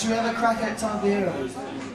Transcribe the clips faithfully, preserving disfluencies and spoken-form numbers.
Should we have a crack at Time for Heroes?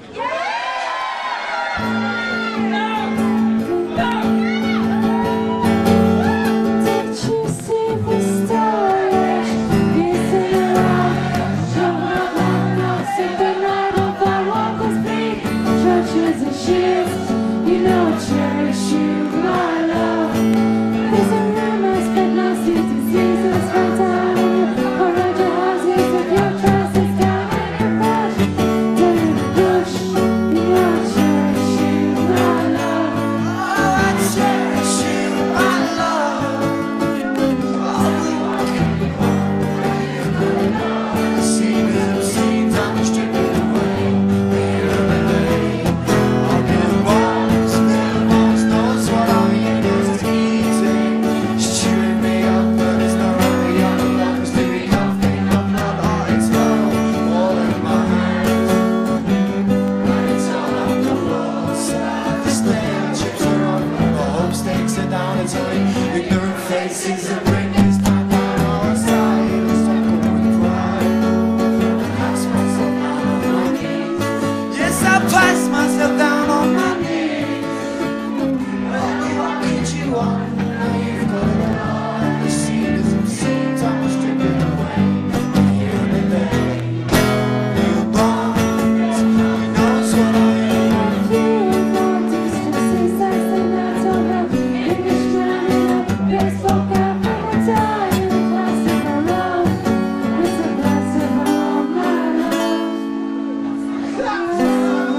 Ignorant faces and ringers down by our side. Let's talk about pride. Pass myself down on my knees. Yes, I pass myself down on my knees. Well, you are, kid, you are. Now you've got it all. The scene is obscene. Time was stripping away. Here and there. You bonds. He knows what I am. I feel no distance. That's the night of the baseball cap and a tie and a glass of my love. It's a glass of all my love. Glass of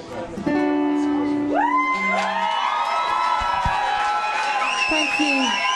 all my love. Thank you.